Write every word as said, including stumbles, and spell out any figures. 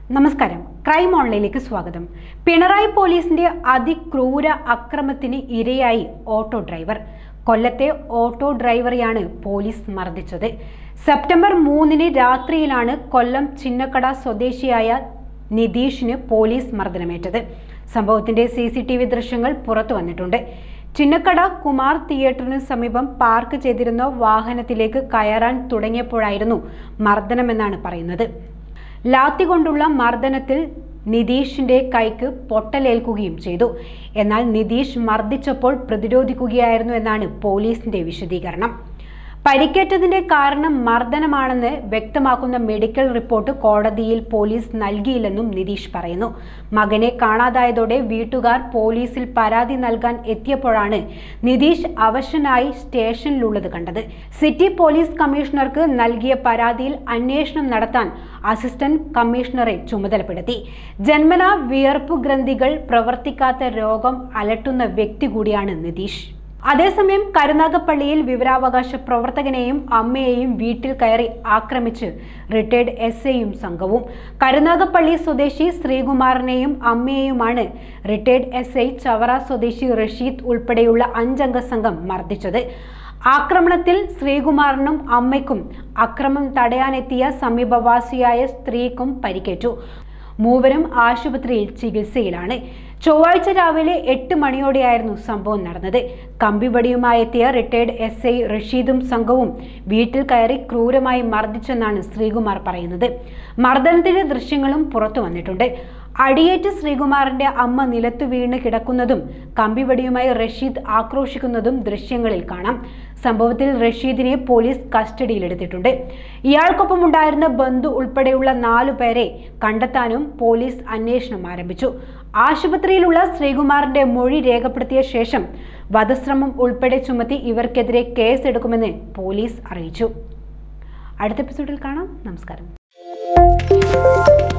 നമസ്കാരം, ക്രൈം ഓൺലൈനിലേക്ക് സ്വാഗതം. പിണറായി പോലീസിന്റെ അതിക്രൂര അക്രമത്തിന് ഇരയായി ഓട്ടോ ഡ്രൈവർ. കൊല്ലത്തെ ഓട്ടോ ഡ്രൈവറെയാണ് പോലീസ് മർദ്ദിച്ചത്. സെപ്റ്റംബർ മൂന്നിന് രാത്രിയിലാണ് കൊല്ലം ചിന്നക്കട സ്വദേശിയായ നിതീഷിന് പോലീസ് മർദ്ദനമേറ്റത്. സംഭവത്തിന്റെ സി സി ടി വി ദൃശ്യങ്ങൾ പുറത്തു വന്നിട്ടുണ്ട്. ചിന്നക്കട കുമാർ തിയേറ്ററിന് സമീപം പാർക്ക് ചെയ്തിരുന്ന വാഹനത്തിലേക്ക് കയറാൻ തുടങ്ങിയപ്പോഴായിരുന്നു മർദ്ദനമെന്നാണ് പറയുന്നത്. ലാത്തി കൊണ്ടുള്ള മർദ്ദനത്തിൽ നിതീഷിന്റെ കൈക്ക് പൊട്ടലേൽക്കുകയും ചെയ്തു. എന്നാൽ നിതീഷ് മർദ്ദിച്ചപ്പോൾ പ്രതിരോധിക്കുകയായിരുന്നു എന്നാണ് പോലീസിന്റെ വിശദീകരണം. പരിക്കേറ്റതിന്റെ കാരണം മർദ്ദനമാണെന്ന് വ്യക്തമാക്കുന്ന മെഡിക്കൽ റിപ്പോർട്ട് കോടതിയിൽ പോലീസ് നൽകിയില്ലെന്നും നിതീഷ് പറയുന്നു. മകനെ കാണാതായതോടെ വീട്ടുകാർ പോലീസിൽ പരാതി നൽകാൻ എത്തിയപ്പോഴാണ് നിതീഷ് അവശനായി സ്റ്റേഷനിലുള്ളത് കണ്ടത്. സിറ്റി പോലീസ് കമ്മീഷണർക്ക് നൽകിയ പരാതിയിൽ അന്വേഷണം നടത്താൻ അസിസ്റ്റന്റ് കമ്മീഷണറെ ചുമതലപ്പെടുത്തി. ജന്മനാ വിയർപ്പു ഗ്രന്ഥികൾ പ്രവർത്തിക്കാത്ത രോഗം അലട്ടുന്ന വ്യക്തി കൂടിയാണ് നിതീഷ്. അതേസമയം കരുനാഗപ്പള്ളിയിൽ വിവരാവകാശ പ്രവർത്തകനെയും അമ്മയെയും വീട്ടിൽ കയറി ആക്രമിച്ച് റിട്ടയർഡ് എസ് ഐയും സംഘവും. കരുനാഗപ്പള്ളി സ്വദേശി ശ്രീകുമാറിനെയും അമ്മയെയുമാണ് റിട്ടയർഡ് എസ് ഐ ചവറ സ്വദേശി റഷീദ് ഉൾപ്പെടെയുള്ള അഞ്ചംഗ സംഘം മർദ്ദിച്ചത്. ആക്രമണത്തിൽ ശ്രീകുമാറിനും അമ്മയ്ക്കും അക്രമം തടയാനെത്തിയ സമീപവാസിയായ സ്ത്രീക്കും പരിക്കേറ്റു. മൂവരും ആശുപത്രിയിൽ ചികിത്സയിലാണ്. ചൊവ്വാഴ്ച രാവിലെ എട്ട് മണിയോടെയായിരുന്നു സംഭവം നടന്നത്. കമ്പിവടിയുമായെത്തിയ റിട്ടയർഡ് എസ് ഐ റഷീദും സംഘവും വീട്ടിൽ കയറി ക്രൂരമായി മർദ്ദിച്ചെന്നാണ് ശ്രീകുമാർ പറയുന്നത്. മർദ്ദനത്തിന്റെ ദൃശ്യങ്ങളും പുറത്തു വന്നിട്ടുണ്ട്. അടിയേറ്റ് ശ്രീകുമാറിന്റെ അമ്മ നിലത്തു വീണ് കിടക്കുന്നതും കമ്പിവടിയുമായി റഷീദ് ആക്രോശിക്കുന്നതും ദൃശ്യങ്ങളിൽ കാണാം. സംഭവത്തിൽ റഷീദിനെ പോലീസ് കസ്റ്റഡിയിലെടുത്തിട്ടുണ്ട്. ഇയാൾക്കൊപ്പം ഉണ്ടായിരുന്ന ബന്ധു ഉൾപ്പെടെയുള്ള നാലു പേരെ കണ്ടെത്താനും പോലീസ് അന്വേഷണം ആരംഭിച്ചു. ആശുപത്രിയിലുള്ള ശ്രീകുമാറിന്റെ മൊഴി രേഖപ്പെടുത്തിയ ശേഷം വധശ്രമം ഉൾപ്പെടെ ചുമത്തി ഇവർക്കെതിരെ കേസെടുക്കുമെന്ന് പോലീസ് അറിയിച്ചു. അടുത്ത എപ്പിസോഡിൽ കാണാം. നമസ്കാരം.